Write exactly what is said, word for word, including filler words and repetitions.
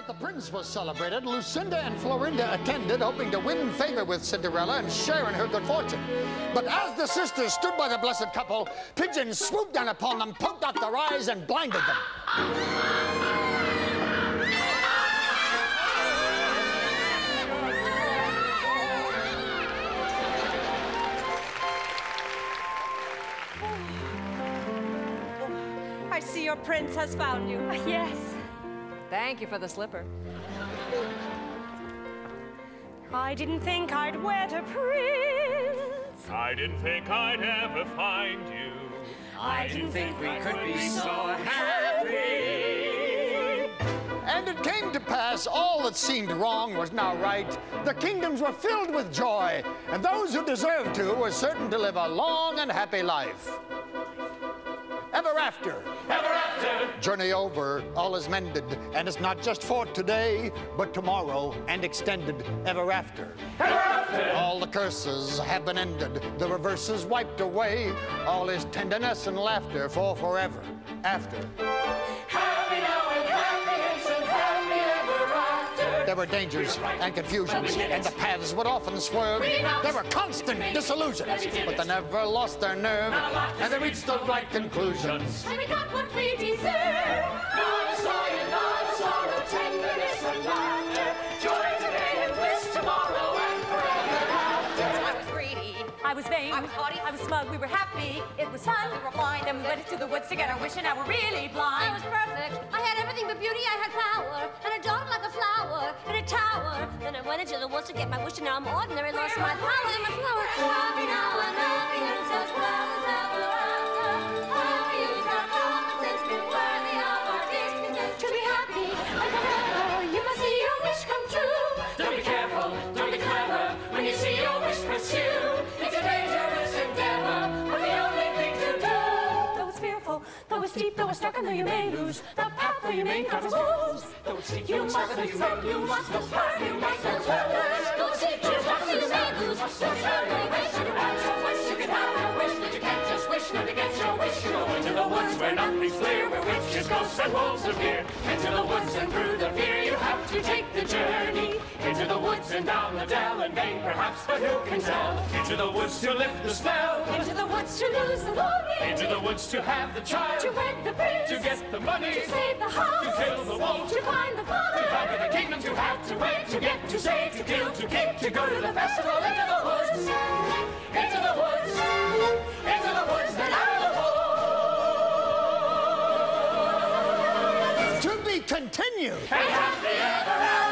the prince was celebrated, Lucinda and Florinda attended, hoping to win favor with Cinderella and share in her good fortune. But as the sisters stood by the blessed couple, pigeons swooped down upon them, poked out their eyes, and blinded them. I see your prince has found you. Yes. Thank you for the slipper. I didn't think I'd wed a prince. I didn't think I'd ever find you. I didn't think we could be so happy. And it came to pass, all that seemed wrong was now right. The kingdoms were filled with joy, and those who deserved to were certain to live a long and happy life. Ever after. Ever after. Journey over, all is mended, and it's not just for today, but tomorrow and extended ever after. Ever after. All the curses have been ended, the reverses wiped away. All is tenderness and laughter for forever after. Happy now and happy and happy ever after. There were dangers and confusions, and the paths would often swerve. There were constant disillusions, but they never lost their nerve, and they reached the right conclusions. And we got what we deserve. Not a sorrow, not a sorrow, tenderness and laughter. Joy today and bliss tomorrow and forever after. I was greedy. I was vain. I was haughty. I was smug. We were happy. It was fun. We were blind. Then we went into the woods to get our wish, and now we're really I blind. was perfect. I had everything but beauty. I had power, and a dog like a flower in a tower. Then I went into the woods to get my wish, and now I'm ordinary. Lost my power and my flower. Happy now and happy and as well as ever after. I've used our common sense, been worthy of our destiny. To be happy and forever, you must see your wish come true. Don't be careful, don't be clever. When you see your wish pursue, it's a dangerous endeavor, but the only thing to do. Though it's fearful, though it's deep, though it's dark, and though you may lose the path, though you may cut the rules. You must have said, you must have heard, you must have heard. Go seek your path, you may lose. Don't turn away, You can have your wish, you can have your wish, but you can't just wish not to get your wish. You go into the woods where nothing's clear, where witches, ghosts, and wolves appear. Into the woods and through the fear, you have to take the journey. Into the woods and down the dell, and vain perhaps, but who can tell? Into the woods to lift the spell. Into the woods to lose the lonely. Into the woods to have the child. To wed the prince. To get the money. To save the house. To kill the wolf. To find the father. To conquer the kingdom, to have to wait, to get, to save, to kill, to keep, to go to the festival, into the woods, into the woods, into the woods, then out of the woods. To be continued. And happy ever after.